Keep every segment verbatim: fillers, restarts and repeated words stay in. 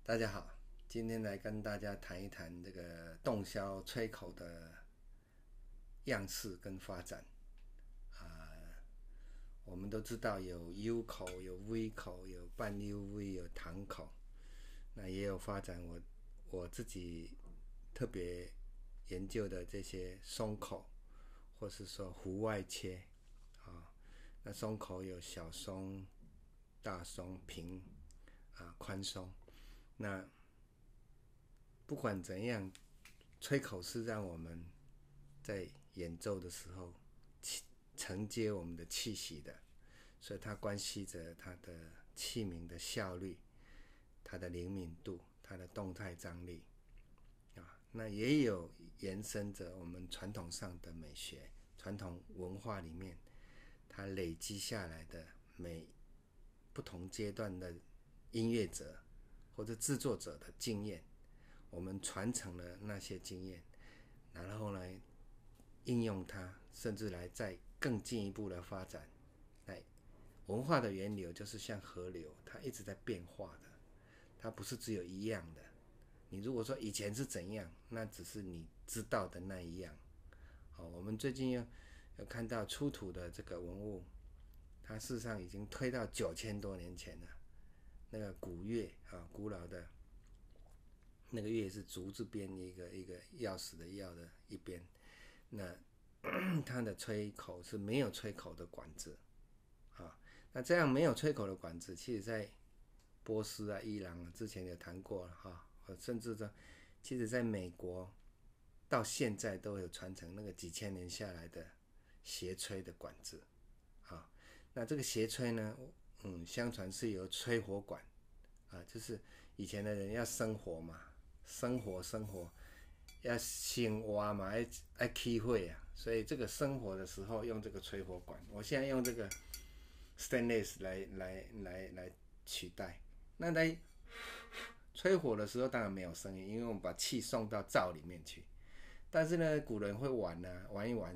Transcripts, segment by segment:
大家好，今天来跟大家谈一谈这个洞箫吹口的样式跟发展。啊、呃，我们都知道有 U 口、有 V 口、有半 U V、有堂口，那也有发展我我自己特别研究的这些松口，或是说弧外切啊。那松口有小松、大松、平啊、宽松。那不管怎样，吹口是让我们在演奏的时候承接我们的气息的，所以它关系着它的器皿的效率、它的灵敏度、它的动态张力啊。那也有延伸着我们传统上的美学、传统文化里面它累积下来的每不同阶段的音乐者或者制作者的经验，我们传承了那些经验，然后来应用它，甚至来再更进一步的发展。来，文化的源流就是像河流，它一直在变化的，它不是只有一样的。你如果说以前是怎样，那只是你知道的那一样。好，我们最近有有看到出土的这个文物，它事实上已经推到九千多年前了。那个古乐啊，古老的那个乐是竹字边一个一个钥匙的钥的一边，那它的吹口是没有吹口的管子啊。那这样没有吹口的管子，其实在波斯啊、伊朗啊之前有谈过了哈，甚至呢，其实在美国到现在都有传承那个几千年下来的斜吹的管子啊。那这个斜吹呢，嗯，相传是由吹火管啊，就是以前的人要生火嘛，生火生火要生活嘛，要要起火啊，所以这个生火的时候用这个吹火管。我现在用这个 stainless 来来来来取代。那在吹火的时候当然没有声音，因为我们把气送到灶里面去。但是呢，古人会玩啊，玩一玩，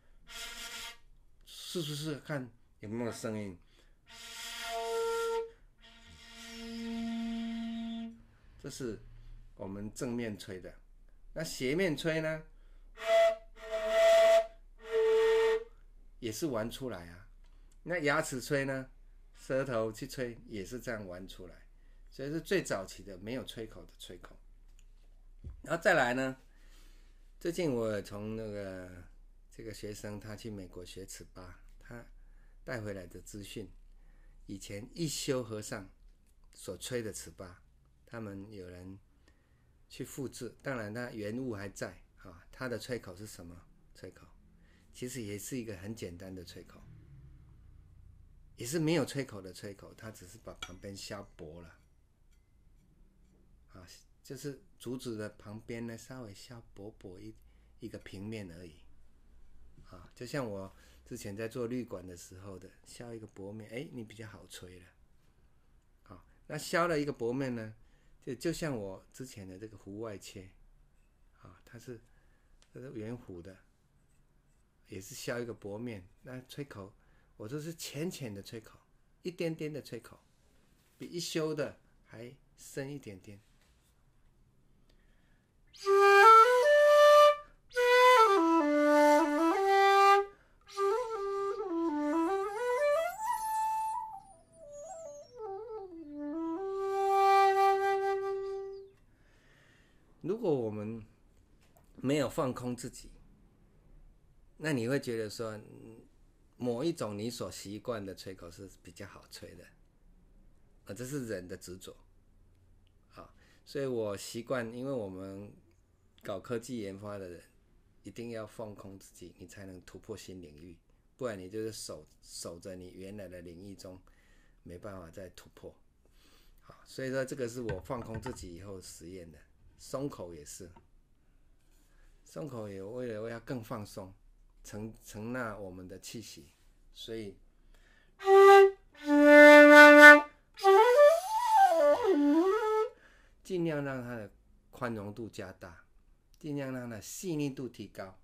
试试试看有没有声音。这是我们正面吹的。那斜面吹呢，也是玩出来啊。那牙齿吹呢，舌头去吹也是这样玩出来。所以是最早期的没有吹口的吹口。然后再来呢，最近我从那个这个学生他去美国学尺八，他带回来的资讯，以前一休和尚所吹的尺八，他们有人去复制，当然它原物还在啊。它的吹口是什么吹口？其实也是一个很简单的吹口，也是没有吹口的吹口，它只是把旁边削薄了啊，就是竹子的旁边呢稍微削薄薄 一, 一个平面而已啊。就像我之前在做绿管的时候的，削一个薄面，哎，你比较好吹了。好，那削了一个薄面呢，就就像我之前的这个弧外切啊，它是它是圆弧的，也是削一个薄面。那吹口，我这是浅浅的吹口，一点点的吹口，比一休的还深一点点。如果我们没有放空自己，那你会觉得说，某一种你所习惯的吹口是比较好吹的，啊，这是人的执着，啊，所以我习惯，因为我们搞科技研发的人，一定要放空自己，你才能突破新领域，不然你就是守守着你原来的领域中，没办法再突破。好，所以说这个是我放空自己以后实验的。松口也是，松口也为了要更放松，承承纳我们的气息，所以尽量让它的宽容度加大，尽量让它的细腻度提高。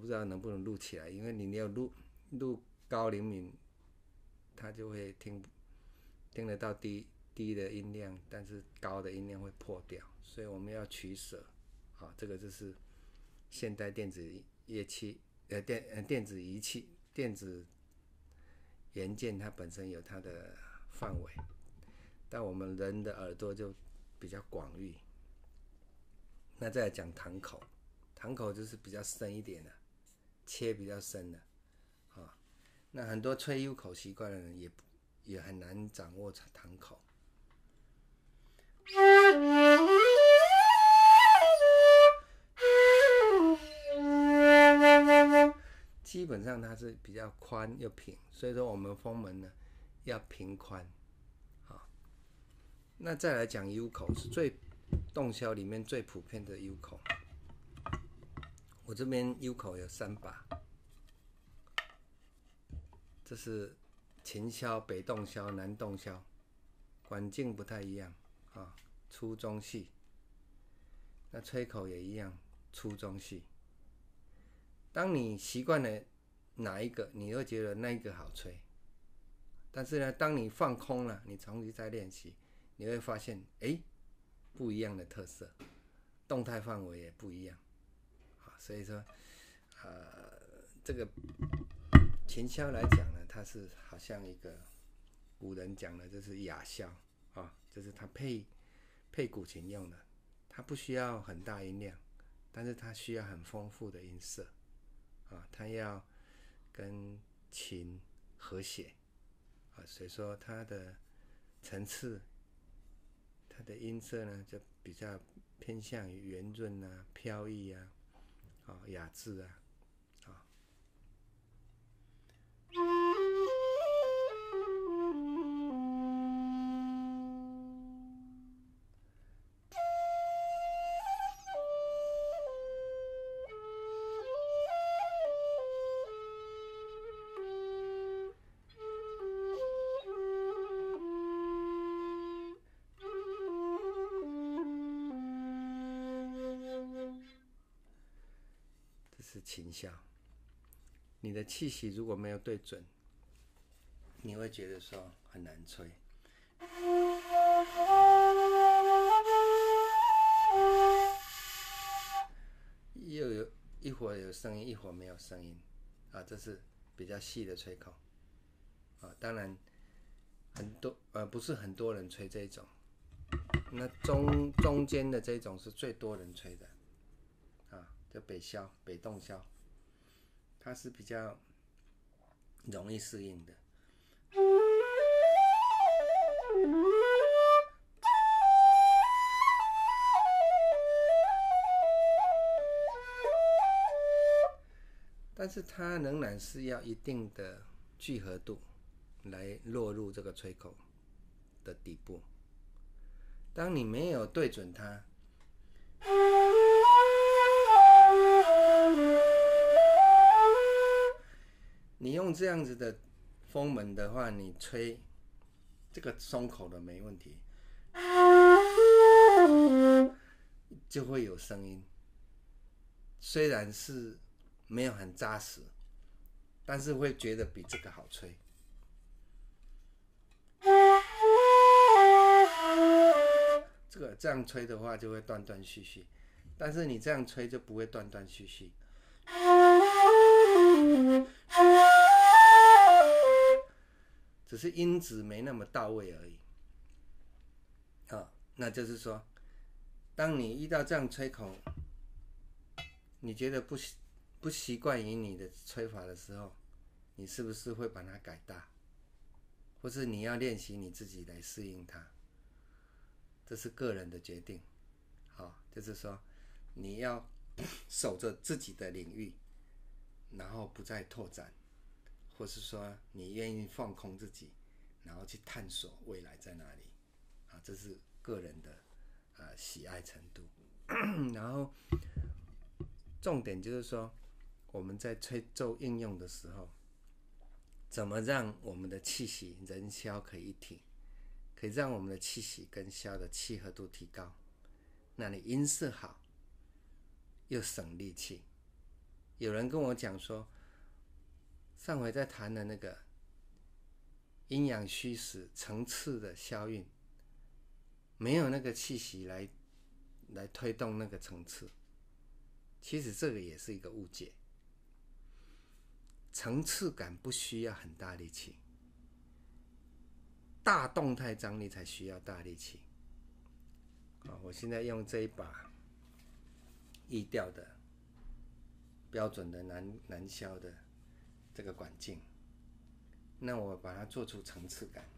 不知道能不能录起来，因为你要录录高灵敏，它就会听听得到低低的音量，但是高的音量会破掉，所以我们要取舍。好，这个就是现代电子乐器，呃电呃电子仪器、电子元件，它本身有它的范围，但我们人的耳朵就比较广域。那再来讲堂口，堂口就是比较深一点的，切比较深的，啊，那很多吹 U 口习惯的人也也很难掌握堂口。基本上它是比较宽又平，所以说我们风门呢要平宽，啊，那再来讲 U 口是最洞箫里面最普遍的 U 口。我这边 U 口有三把，这是琴箫、北洞箫、南洞箫，管径不太一样啊，粗中细。那吹口也一样，粗中细。当你习惯了哪一个，你会觉得那一个好吹。但是呢，当你放空了，你重新再练习，你会发现，哎，不一样的特色，动态范围也不一样。啊，所以说，呃，这个琴箫来讲呢，它是好像一个古人讲的，就是哑箫啊，就是它配配古琴用的，它不需要很大音量，但是它需要很丰富的音色啊，它要跟琴和谐啊，所以说它的层次、它的音色呢，就比较偏向于圆润啊、飘逸啊、啊雅致啊。这是琴箫，你的气息如果没有对准，你会觉得说很难吹。又有一会儿有声音，一会儿没有声音，啊，这是比较细的吹口，啊，当然很多呃不是很多人吹这种，那中中间的这种是最多人吹的，啊，就北箫、北洞箫，它是比较容易适应的。但是它仍然是要一定的聚合度来落入这个吹口的底部。当你没有对准它，你用这样子的风门的话，你吹这个松口的没问题，就会有声音。虽然是没有很扎实，但是会觉得比这个好吹。这个这样吹的话就会断断续续，但是你这样吹就不会断断续续，只是音质没那么到位而已。啊，那就是说，当你遇到这样吹口，你觉得不习不习惯于你的吹法的时候，你是不是会把它改大，或是你要练习你自己来适应它？这是个人的决定。好，就是说你要守着自己的领域，然后不再拓展，或是说你愿意放空自己，然后去探索未来在哪里。啊，这是个人的呃喜爱程度。然后重点就是说，我们在吹奏应用的时候，怎么让我们的气息人箫可以一体，可以让我们的气息跟箫的契合度提高，那你音色好，又省力气， 有人跟我讲说，上回在谈的那个阴阳虚实层次的消运，没有那个气息来来推动那个层次。其实这个也是一个误解。层次感不需要很大力气，大动态张力才需要大力气。我现在用这一把易调的标准的南南消的这个管径，那我把它做出层次感。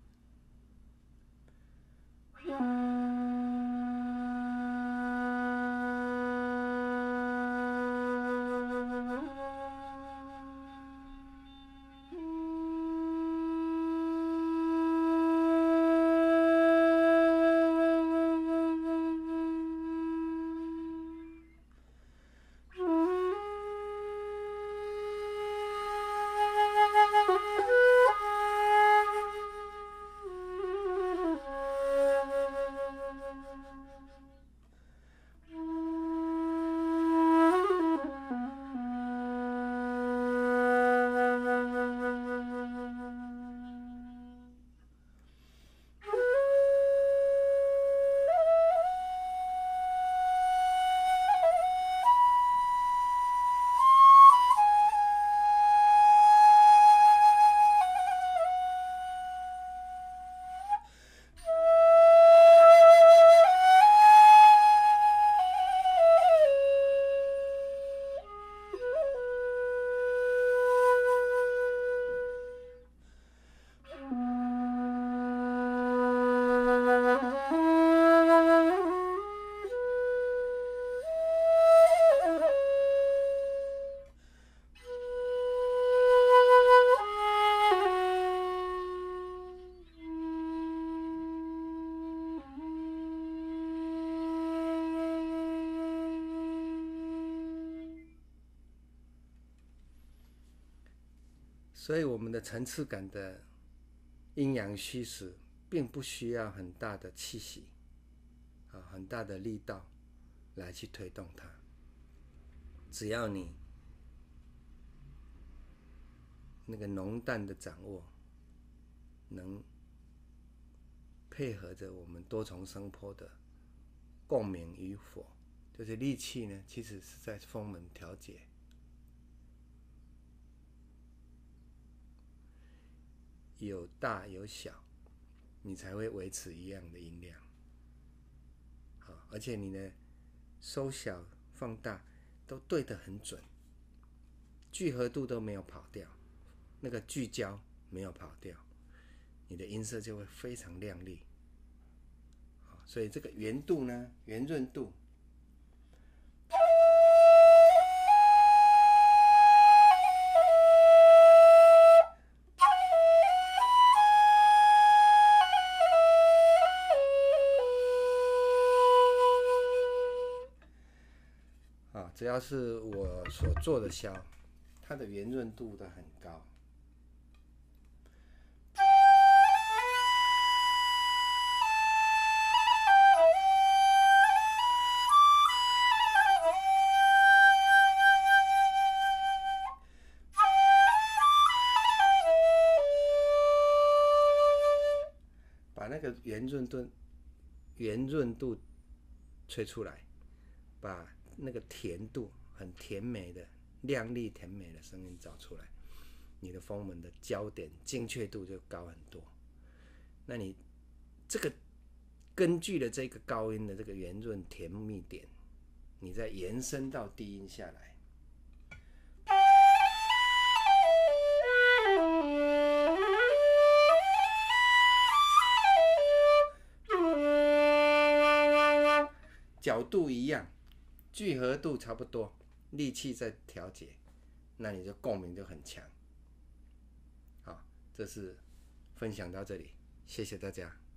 所以我们的层次感的阴阳虚实，并不需要很大的气息啊，很大的力道来去推动它。只要你那个浓淡的掌握，能配合着我们多重声波的共鸣与否，就是力气呢，其实是在风门调节。有大有小，你才会维持一样的音量。好，而且你的收小放大都对得很准，聚合度都没有跑掉，那个聚焦没有跑掉，你的音色就会非常亮丽。所以这个圆度呢，圆润度，只要是我所做的箫，它的圆润度都很高。把那个圆润度、圆润度吹出来，把那个甜度很甜美的亮丽甜美的声音找出来，你的风门的焦点精确度就高很多。那你这个根据了这个高音的这个圆润甜蜜点，你再延伸到低音下来，角度一样，聚合度差不多，力气在调节，那你就共鸣就很强。好，这是分享到这里，谢谢大家。